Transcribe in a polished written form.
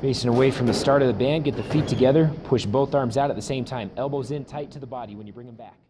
Facing away from the start of the band, get the feet together, push both arms out at the same time. Elbows in tight to the body when you bring them back.